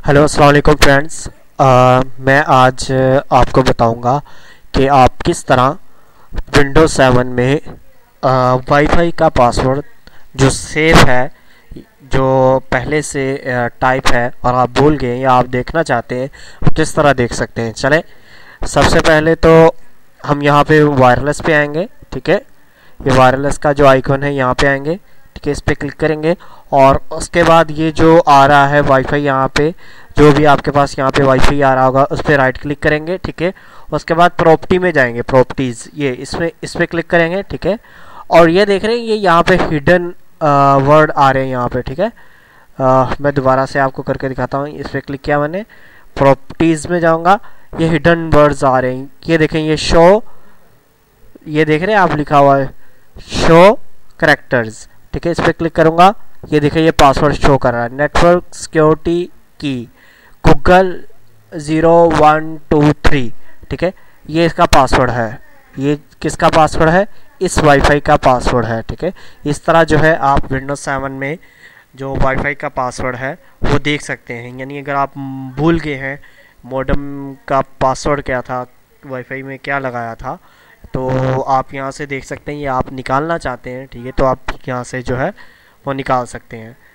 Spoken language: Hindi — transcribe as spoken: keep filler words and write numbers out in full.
हेलो अस्सलाम वालेकुम फ्रेंड्स। मैं आज आपको बताऊंगा कि आप किस तरह विंडोज सेवन में वाईफाई का पासवर्ड जो सेव है, जो पहले से टाइप है और आप भूल गए या आप देखना चाहते हैं, किस तरह देख सकते हैं। चलें, सबसे पहले तो हम यहाँ पे वायरलेस पे आएंगे। ठीक है, ये वायरलेस का जो आइकन है यहाँ पे आएंगे। ठीक है, इस पर क्लिक करेंगे और उसके बाद ये जो आ रहा है वाईफाई, यहाँ पे जो भी आपके पास यहाँ पे वाईफाई आ रहा होगा उस पर राइट क्लिक करेंगे। ठीक है, उसके बाद प्रॉपर्टी में जाएंगे, प्रॉपर्टीज़, ये इसमें इस पर क्लिक करेंगे। ठीक है, और ये देख रहे हैं ये यहाँ पे हिडन वर्ड आ रहे हैं यहाँ पे। ठीक है, आ, मैं दोबारा से आपको करके दिखाता हूँ। इस पर क्लिक किया मैंने, प्रॉपर्टीज़ में जाऊँगा, ये हिडन वर्ड्स आ रहे हैं। ये देखें, ये शो, ये देख रहे हैं आप, लिखा हुआ है शो करेक्टर्स। ठीक है, इस पर क्लिक करूँगा, ये देखिए ये पासवर्ड शो कर रहा है, नेटवर्क सिक्योरिटी की Google zero one two three. ठीक है, ये इसका पासवर्ड है। ये किसका पासवर्ड है? इस वाईफाई का पासवर्ड है। ठीक है, इस तरह जो है आप विंडोज सेवन में जो वाईफाई का पासवर्ड है वो देख सकते हैं। यानी अगर आप भूल गए हैं मॉडेम का पासवर्ड क्या था, वाईफाई में क्या लगाया था, तो आप यहाँ से देख सकते हैं। ये आप निकालना चाहते हैं, ठीक है, तो आप यहाँ से जो है वो निकाल सकते हैं।